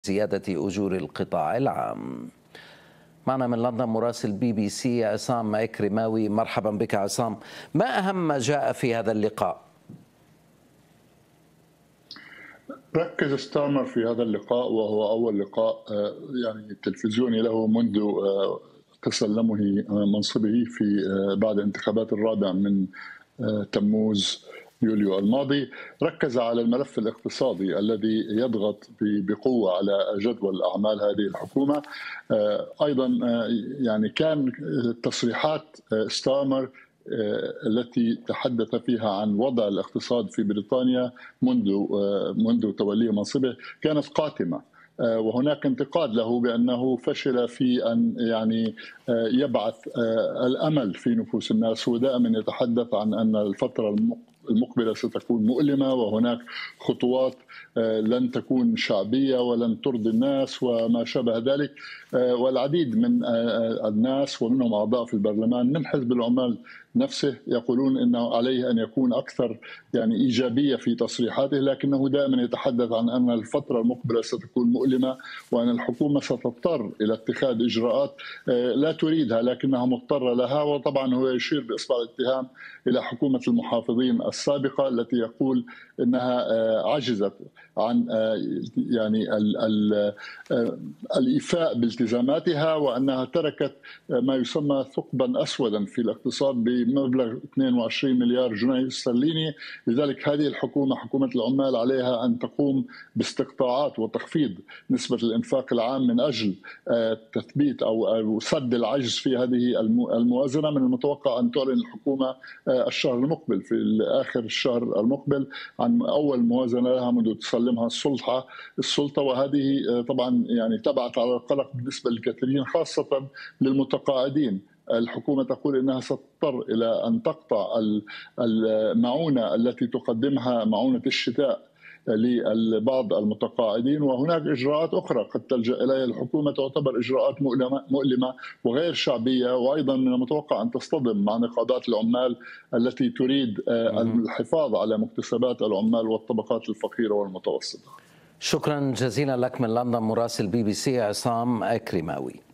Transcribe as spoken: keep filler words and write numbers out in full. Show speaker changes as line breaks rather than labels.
زيادة أجور القطاع العام. معنا من لندن مراسل بي بي سي عصام إكرماوي. مرحبا بك عصام. ما أهم ما جاء في هذا اللقاء؟
ركز ستارمر في هذا اللقاء، وهو أول لقاء يعني تلفزيوني له منذ تسلمه منصبه في بعد انتخابات الرابع من تموز يوليو الماضي. ركز على الملف الاقتصادي الذي يضغط بقوة على جدول أعمال هذه الحكومة. أيضا يعني كان تصريحات ستارمر التي تحدث فيها عن وضع الاقتصاد في بريطانيا منذ منذ توليه منصبه كانت قاتمة، وهناك انتقاد له بأنه فشل في أن يعني يبعث الأمل في نفوس الناس. هو دائما يتحدث عن أن الفترة المقبلة ستكون مؤلمة، وهناك خطوات لن تكون شعبية ولن ترضي الناس وما شابه ذلك. والعديد من الناس ومنهم أعضاء في البرلمان من حزب العمال نفسه يقولون انه عليه ان يكون اكثر يعني ايجابيه في تصريحاته، لكنه دائما يتحدث عن ان الفتره المقبله ستكون مؤلمه وان الحكومه ستضطر الى اتخاذ اجراءات لا تريدها لكنها مضطره لها. وطبعا هو يشير باصبع الاتهام الى حكومه المحافظين السابقه التي يقول انها عجزت عن يعني ال ال الايفاء بالتزاماتها، وانها تركت ما يسمى ثقبا اسودا في الاقتصاد بمبلغ اثنين وعشرين مليار جنيه استرليني. لذلك هذه الحكومه حكومه العمال عليها ان تقوم باستقطاعات وتخفيض نسبه الانفاق العام من اجل تثبيت او سد العجز في هذه الموازنه. من المتوقع ان تعلن الحكومه الشهر المقبل في اخر الشهر المقبل عن اول موازنه لها منذ تسلمها السلطه السلطه وهذه طبعا يعني تبعث على القلق بالنسبه للكثيرين خاصه للمتقاعدين. الحكومة تقول إنها ستضطر إلى أن تقطع المعونة التي تقدمها معونة الشتاء لبعض المتقاعدين، وهناك إجراءات أخرى قد تلجأ إليها الحكومة تعتبر إجراءات مؤلمة, مؤلمة وغير شعبية، وأيضا من المتوقع أن تصطدم مع نقابات العمال التي تريد الحفاظ على مكتسبات العمال والطبقات الفقيرة والمتوسطة.
شكرا جزيلا لك من لندن مراسل بي بي سي عصام إكرماوي.